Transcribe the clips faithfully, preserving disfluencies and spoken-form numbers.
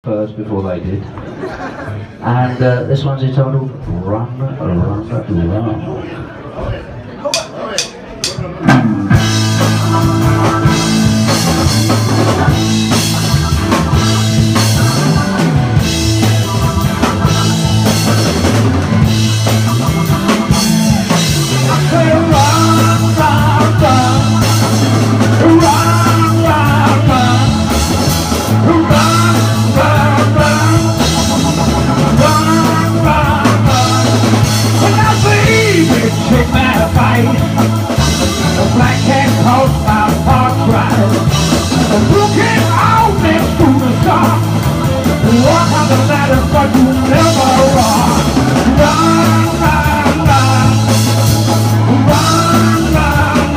first before they did. And uh, this one's entitled Run, Run, Run. But you never run, run, run, run, run, run,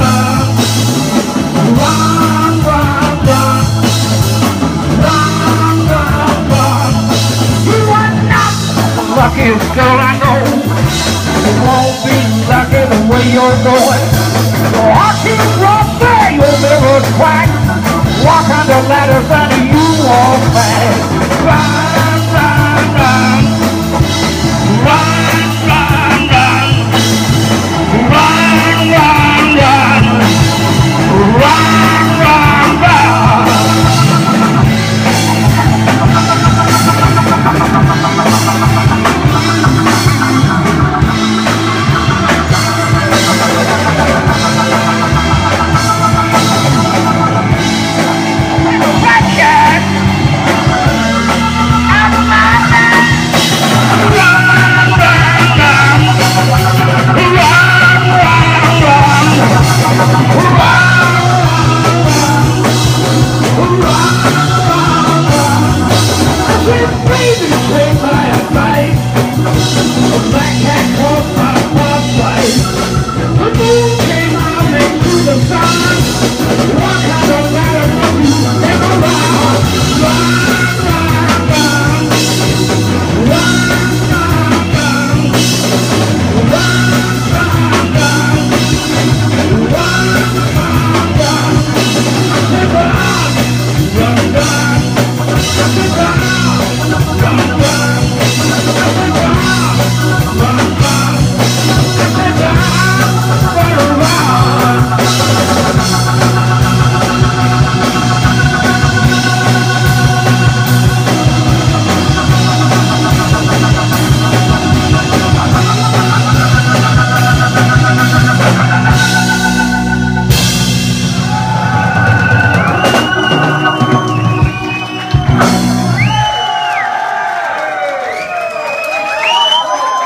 run, run, run, run, run, run, run. You are not the luckiest girl I know. You won't be lucky the way you're going. So I keep rough there, your mirror's cracked. Walk on the ladders and you walk back. Run, run, run, run, run, run, run, run, run, run, run, run.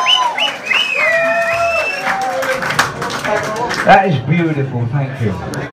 That is beautiful, thank you.